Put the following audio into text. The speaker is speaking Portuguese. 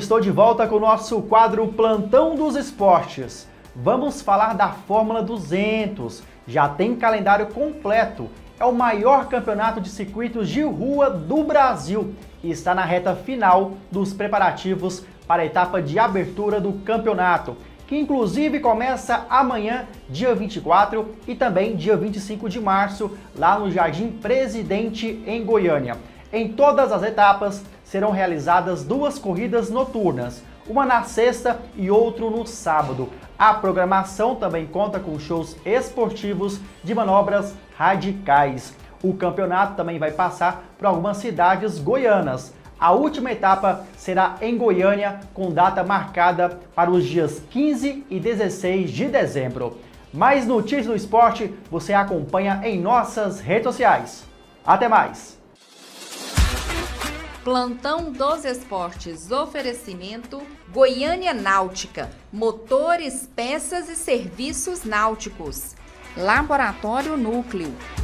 estou de volta com o nosso quadro Plantão dos Esportes. Vamos falar da Fórmula 200. Já tem calendário completo. É o maior campeonato de circuitos de rua do Brasil e está na reta final dos preparativos para a etapa de abertura do campeonato, que inclusive começa amanhã, dia 24, e também dia 25 de março, lá no Jardim Presidente, em Goiânia. Em todas as etapas serão realizadas 2 corridas noturnas, uma na sexta e outra no sábado. A programação também conta com shows esportivos de manobras radicais. O campeonato também vai passar por algumas cidades goianas. A última etapa será em Goiânia, com data marcada para os dias 15 e 16 de dezembro. Mais notícias do esporte você acompanha em nossas redes sociais. Até mais! Plantão dos Esportes, oferecimento Goiânia Náutica, motores, peças e serviços náuticos. Laboratório Núcleo.